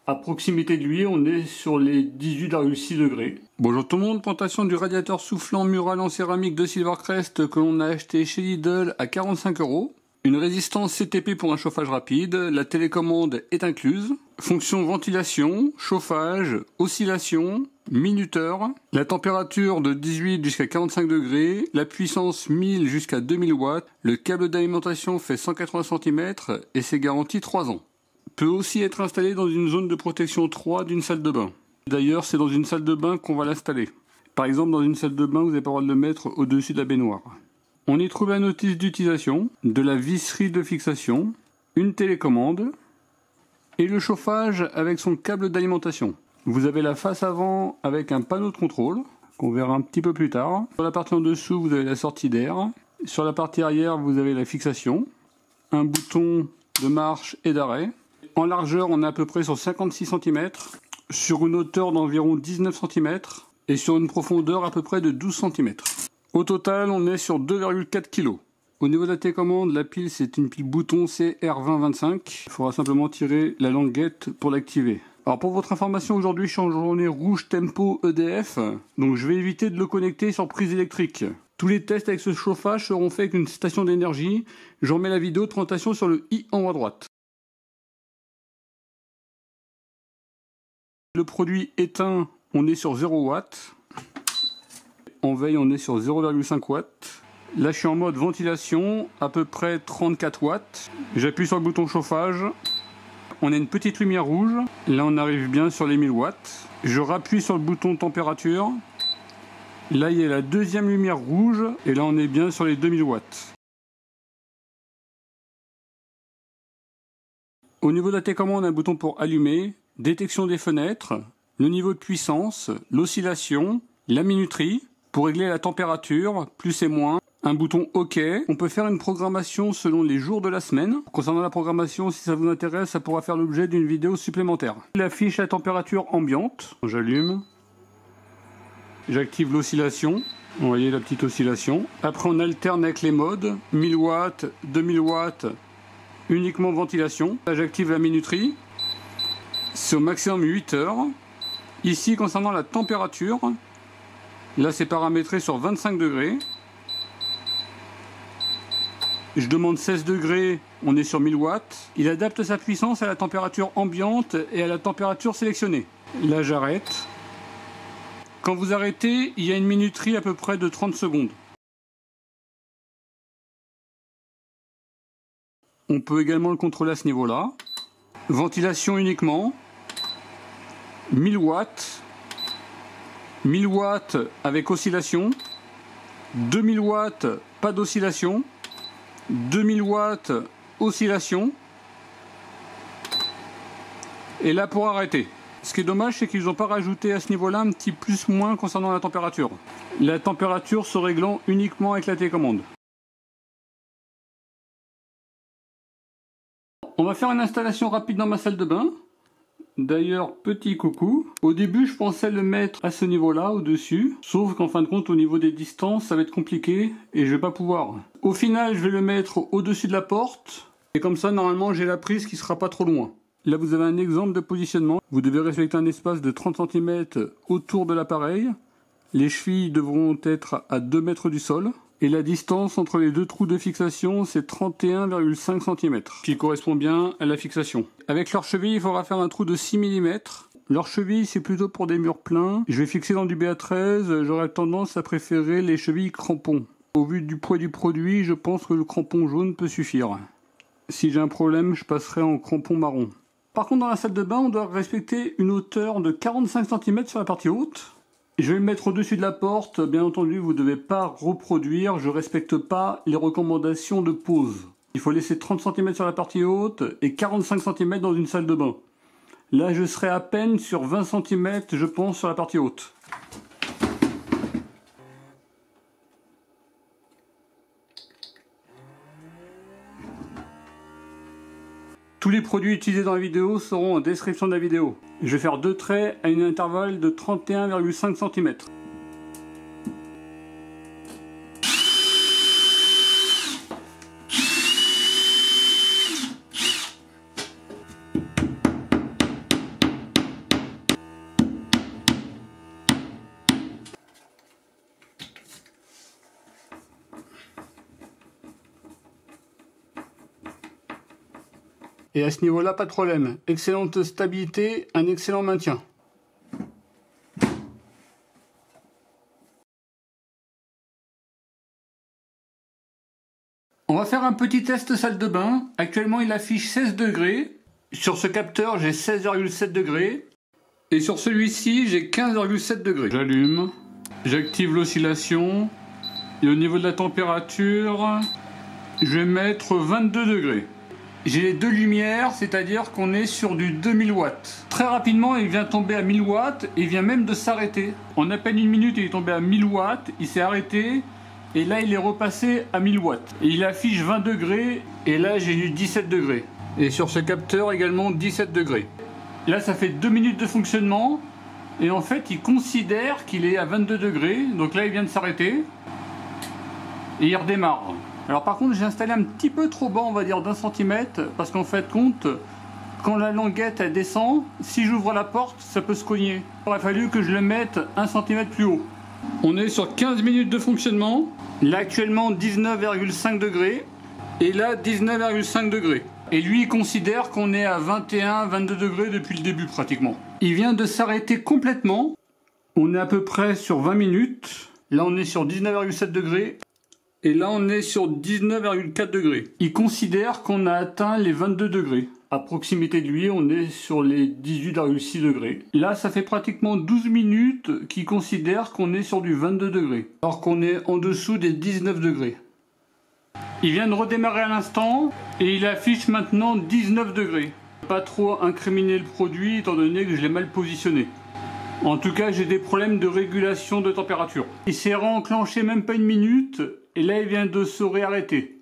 À proximité de lui, on est sur les 18,6 degrés. Bonjour tout le monde, présentation du radiateur soufflant mural en céramique de Silvercrest que l'on a acheté chez Lidl à 45 €. Une résistance CTP pour un chauffage rapide, la télécommande est incluse. Fonction ventilation, chauffage, oscillation, minuteur. La température de 18 jusqu'à 45 degrés, la puissance 1000 jusqu'à 2000 watts. Le câble d'alimentation fait 180 cm et c'est garanti 3 ans. Peut aussi être installé dans une zone de protection 3 d'une salle de bain. D'ailleurs, c'est dans une salle de bain qu'on va l'installer. Par exemple, dans une salle de bain, vous n'avez pas le droit de le mettre au-dessus de la baignoire. On y trouve la notice d'utilisation, de la visserie de fixation, une télécommande et le chauffage avec son câble d'alimentation. Vous avez la face avant avec un panneau de contrôle, qu'on verra un petit peu plus tard. Sur la partie en dessous, vous avez la sortie d'air. Sur la partie arrière, vous avez la fixation, un bouton de marche et d'arrêt. En largeur, on est à peu près sur 56 cm, sur une hauteur d'environ 19 cm et sur une profondeur à peu près de 12 cm. Au total, on est sur 2,4 kg. Au niveau de la télécommande, la pile, c'est une pile bouton CR2025. Il faudra simplement tirer la languette pour l'activer. Alors pour votre information, aujourd'hui, je suis en journée rouge tempo EDF, donc je vais éviter de le connecter sur prise électrique. Tous les tests avec ce chauffage seront faits avec une station d'énergie. Je remets la vidéo de présentation sur le i en haut à droite. Le produit éteint, on est sur 0 watts. En veille, on est sur 0,5 watts. Là, je suis en mode ventilation, à peu près 34 watts. J'appuie sur le bouton chauffage. On a une petite lumière rouge. Là, on arrive bien sur les 1000 watts. Je rappuie sur le bouton température. Là, il y a la deuxième lumière rouge. Et là, on est bien sur les 2000 watts. Au niveau de la télécommande, on a un bouton pour allumer, détection des fenêtres, le niveau de puissance, l'oscillation, la minuterie. Pour régler la température, plus et moins, un bouton OK. On peut faire une programmation selon les jours de la semaine. Concernant la programmation, si ça vous intéresse, ça pourra faire l'objet d'une vidéo supplémentaire. Il affiche la température ambiante. J'allume. J'active l'oscillation. Vous voyez la petite oscillation. Après, on alterne avec les modes. 1000 watts, 2000 watts, uniquement ventilation. Là, j'active la minuterie. C'est au maximum 8 heures. Ici, concernant la température, là, c'est paramétré sur 25 degrés. Je demande 16 degrés, on est sur 1000 watts. Il adapte sa puissance à la température ambiante et à la température sélectionnée. Là, j'arrête. Quand vous arrêtez, il y a une minuterie à peu près de 30 secondes. On peut également le contrôler à ce niveau-là. Ventilation uniquement. 1000 watts. 1000 watts avec oscillation, 2000 watts pas d'oscillation, 2000 watts oscillation, et là pour arrêter. Ce qui est dommage, c'est qu'ils n'ont pas rajouté à ce niveau-là un petit plus-moins concernant la température. La température se réglant uniquement avec la télécommande. On va faire une installation rapide dans ma salle de bain. D'ailleurs, petit coucou. Au début, je pensais le mettre à ce niveau-là, au-dessus. Sauf qu'en fin de compte, au niveau des distances, ça va être compliqué et je vais pas pouvoir. Au final, je vais le mettre au-dessus de la porte. Et comme ça, normalement, j'ai la prise qui sera pas trop loin. Là, vous avez un exemple de positionnement. Vous devez respecter un espace de 30 cm autour de l'appareil. Les chevilles devront être à 2 mètres du sol. Et la distance entre les deux trous de fixation, c'est 31,5 cm, qui correspond bien à la fixation. Avec leur cheville, il faudra faire un trou de 6 mm. Leur cheville, c'est plutôt pour des murs pleins. Je vais fixer dans du BA13, j'aurais tendance à préférer les chevilles crampons. Au vu du poids du produit, je pense que le crampon jaune peut suffire. Si j'ai un problème, je passerai en crampon marron. Par contre, dans la salle de bain, on doit respecter une hauteur de 45 cm sur la partie haute. Je vais le mettre au-dessus de la porte. Bien entendu, vous ne devez pas reproduire. Je ne respecte pas les recommandations de pose. Il faut laisser 30 cm sur la partie haute et 45 cm dans une salle de bain. Là, je serai à peine sur 20 cm, je pense, sur la partie haute. Tous les produits utilisés dans la vidéo seront en description de la vidéo. Je vais faire 2 traits à un intervalle de 31,5 cm. Et à ce niveau-là, pas de problème. Excellente stabilité, un excellent maintien. On va faire un petit test salle de bain. Actuellement, il affiche 16 degrés. Sur ce capteur, j'ai 16,7 degrés. Et sur celui-ci, j'ai 15,7 degrés. J'allume. J'active l'oscillation. Et au niveau de la température, je vais mettre 22 degrés. J'ai les deux lumières, c'est-à-dire qu'on est sur du 2000 watts. Très rapidement, il vient tomber à 1000 watts et il vient même de s'arrêter. En à peine une minute, il est tombé à 1000 watts, il s'est arrêté et là, il est repassé à 1000 watts. Et il affiche 20 degrés et là, j'ai eu 17 degrés. Et sur ce capteur, également 17 degrés. Là, ça fait 2 minutes de fonctionnement et en fait, il considère qu'il est à 22 degrés. Donc là, il vient de s'arrêter et il redémarre. Alors par contre, j'ai installé un petit peu trop bas, on va dire d'1 centimètre, parce qu'en fait, quand la languette elle descend, si j'ouvre la porte, ça peut se cogner. Il aurait fallu que je le mette 1 centimètre plus haut. On est sur 15 minutes de fonctionnement. Là actuellement 19,5 degrés et là 19,5 degrés. Et lui il considère qu'on est à 21-22 degrés depuis le début pratiquement. Il vient de s'arrêter complètement. On est à peu près sur 20 minutes. Là on est sur 19,7 degrés. Et là, on est sur 19,4 degrés. Il considère qu'on a atteint les 22 degrés. À proximité de lui, on est sur les 18,6 degrés. Là, ça fait pratiquement 12 minutes qu'il considère qu'on est sur du 22 degrés. Alors qu'on est en dessous des 19 degrés. Il vient de redémarrer à l'instant et il affiche maintenant 19 degrés. Pas trop incriminer le produit étant donné que je l'ai mal positionné. En tout cas, j'ai des problèmes de régulation de température. Il s'est réenclenché même pas une minute. Et là, il vient de se réarrêter.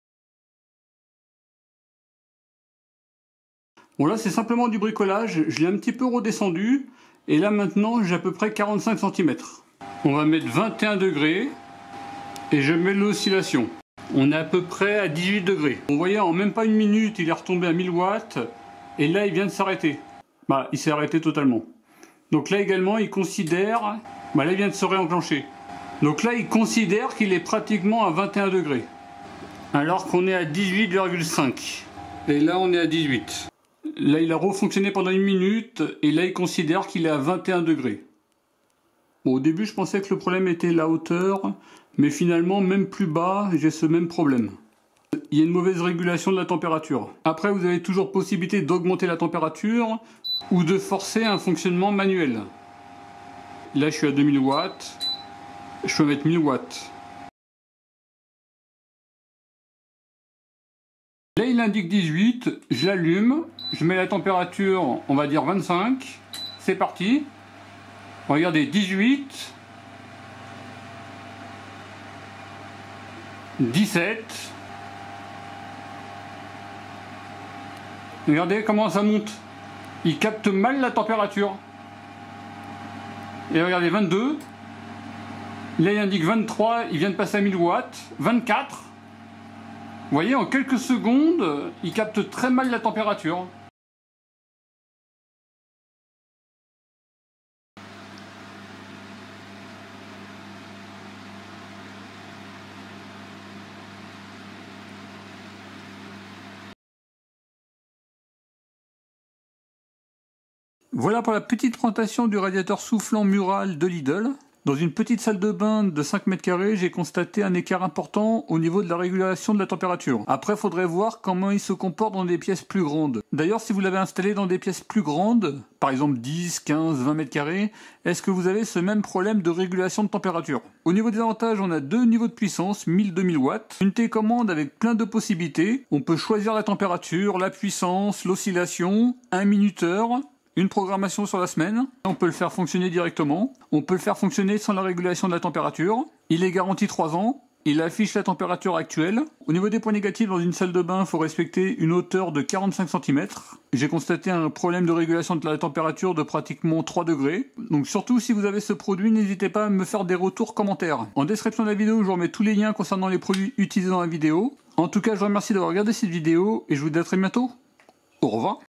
Bon, là, c'est simplement du bricolage. Je l'ai un petit peu redescendu. Et là, maintenant, j'ai à peu près 45 cm. On va mettre 21 degrés. Et je mets l'oscillation. On est à peu près à 18 degrés. Vous voyez, en même pas une minute, il est retombé à 1000 watts. Et là, il vient de s'arrêter. Bah, il s'est arrêté totalement. Donc là, également, il considère... Bah, là, il vient de se réenclencher. Donc là, il considère qu'il est pratiquement à 21 degrés. Alors qu'on est à 18,5. Et là, on est à 18. Là, il a refonctionné pendant une minute. Et là, il considère qu'il est à 21 degrés. Bon, au début, je pensais que le problème était la hauteur. Mais finalement, même plus bas, j'ai ce même problème. Il y a une mauvaise régulation de la température. Après, vous avez toujours possibilité d'augmenter la température ou de forcer un fonctionnement manuel. Là, je suis à 2000 watts. Je peux mettre 1000 watts. Là, il indique 18. Je l'allume. Je mets la température, on va dire 25. C'est parti. Regardez, 18. 17. Regardez comment ça monte. Il capte mal la température. Et regardez, 22. Là, il indique 23, il vient de passer à 1000 watts. 24. Vous voyez, en quelques secondes, il capte très mal la température. Voilà pour la petite présentation du radiateur soufflant mural de Lidl. Dans une petite salle de bain de 5 mètres carrés, j'ai constaté un écart important au niveau de la régulation de la température. Après, il faudrait voir comment il se comporte dans des pièces plus grandes. D'ailleurs, si vous l'avez installé dans des pièces plus grandes, par exemple 10, 15, 20 mètres carrés, est-ce que vous avez ce même problème de régulation de température? Au niveau des avantages, on a deux niveaux de puissance, 1000-2000 watts. Une télécommande avec plein de possibilités. On peut choisir la température, la puissance, l'oscillation, un minuteur. Une programmation sur la semaine, on peut le faire fonctionner directement, on peut le faire fonctionner sans la régulation de la température, il est garanti 3 ans, il affiche la température actuelle. Au niveau des points négatifs, dans une salle de bain, il faut respecter une hauteur de 45 cm. J'ai constaté un problème de régulation de la température de pratiquement 3 degrés. Donc surtout si vous avez ce produit, n'hésitez pas à me faire des retours commentaires. En description de la vidéo, je vous remets tous les liens concernant les produits utilisés dans la vidéo. En tout cas, je vous remercie d'avoir regardé cette vidéo et je vous dis à très bientôt. Au revoir.